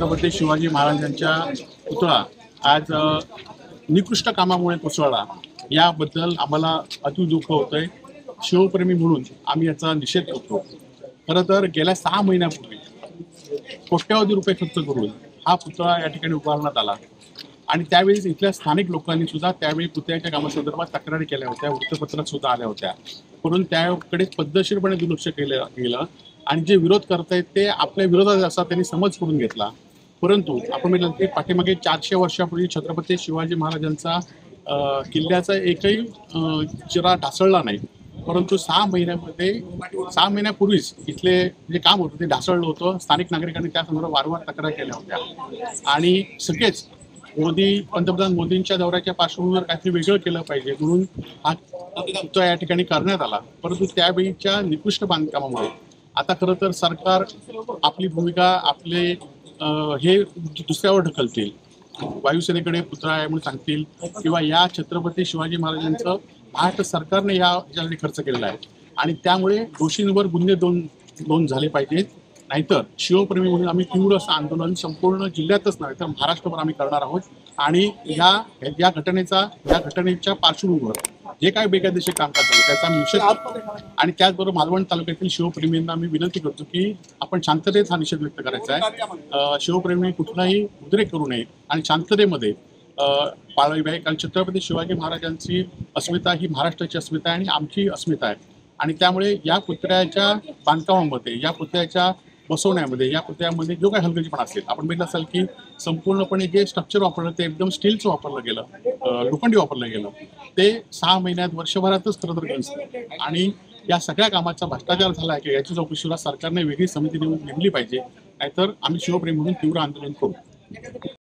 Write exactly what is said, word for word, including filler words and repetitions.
छत्रपती शिवाजी महाराजांच्या पुतळा आज निकृष्ट कामामुळे कोसळला, याबद्दल आम्हाला अति दुःख होतंय। शिवप्रेमी म्हणून आम्ही याचा निषेध करतो। खरं तर गेल्या सहा महिन्यापूर्वी कोट्यावधी रुपये खर्च करून हा पुतळा या ठिकाणी उभारण्यात आला आणि त्यावेळी इथल्या स्थानिक लोकांनी सुद्धा त्यावेळी पुतळ्याच्या कामासंदर्भात तक्रारी केल्या होत्या, वृत्तपत्रात सुद्धा आल्या होत्या, परंतु त्याकडे पद्धतशीरपणे दुर्लक्ष केलं गेलं आणि जे विरोध करतायत ते आपल्या विरोधात असा त्यांनी समज करून घेतला। परंतु आपण म्हटलं की पाठीमागे चारशे वर्षापूर्वी छत्रपती शिवाजी महाराजांचा किल्ल्याचा एकही चिरा ढासळला नाही, परंतु सहा महिन्यामध्ये सहा महिन्यापूर्वीच इथले जे काम होतं ते ढासळलं होतं। स्थानिक नागरिकांनी त्या संदर्भात वारंवार तक्रार केल्या होत्या आणि सगळेच मोदी पंतप्रधान मोदींच्या दौऱ्याच्या पार्श्वभूमीवर काहीतरी वेगळं केलं पाहिजे म्हणून हा पुतळा या ठिकाणी करण्यात आला। परंतु त्यावेळीच्या निकृष्ट बांधकामामुळे आता खरं तर सरकार आपली भूमिका आपले हे दुसऱ्यावर ढकलतील, वायुसेनेकडे पुतळा आहे म्हणून सांगतील किंवा या छत्रपती शिवाजी महाराजांचं महाराष्ट्र सरकारने या याच्यासाठी खर्च केलेला आहे आणि त्यामुळे दोषींवर गुन्हे दोन दोन झाले पाहिजेत। नाहीतर शिवप्रेमी म्हणून आम्ही तीव्र असं आंदोलन संपूर्ण जिल्ह्यातच नाही तर महाराष्ट्रभर आम्ही करणार आहोत आणि या या घटनेचा या घटनेच्या पार्श्वभूमीवर जे काही बेकायदेशीर कामकाज झालं त्याचा निषेध आणि त्याचबरोबर मालवण तालुक्यातील शिवप्रेमींना आम्ही विनंती करतो की आपण शांततेत हा निषेध व्यक्त करायचा आहे। शिवप्रेमी कुठलाही उद्रेक करू नये आणि शांततेमध्ये पाळावी आहे, कारण छत्रपती शिवाजी महाराजांची अस्मिता ही महाराष्ट्राची अस्मिता आहे आणि आमची अस्मिता आहे आणि त्यामुळे या पुतळ्याच्या बांधकामामध्ये या पुतळ्याच्या बसवण्यामध्ये या पुतळ्यामध्ये जो काही हलगर्जीपणा असेल, आपण बघितलं असाल की संपूर्णपणे जे स्ट्रक्चर वापरलं ते एकदम स्टीलचं वापरलं गेलं, लोखंडी वापरलं गेलं, ते सहा महिन्यात वर्षभरातच खरं तर गंजतं आणि या सगळ्या कामाचा भ्रष्टाचार झाला आहे की याची चौकशीला सरकारने वेगळी समिती नेमली पाहिजे, नाहीतर आम्ही शिवप्रेमी म्हणून तीव्र आंदोलन करू।